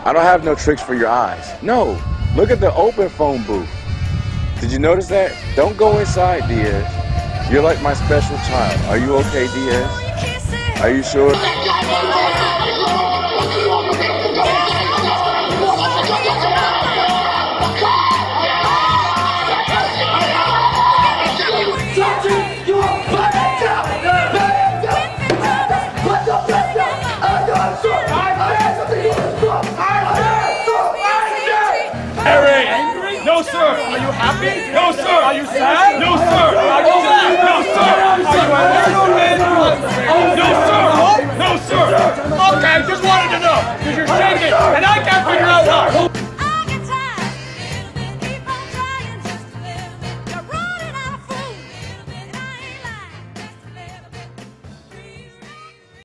I don't have no tricks for your eyes. No, look at the open phone booth. Did you notice that? Don't go inside, Diaz. You're like my special child. Are you okay, Diaz? Are you sure? Harry! No, sir! Are you happy? No, sir! Are you sad? No, sir! Are you sad? No, sir! No, sir! No, sir! Okay, just wanted to know, because you're shaking, and I can't figure out why!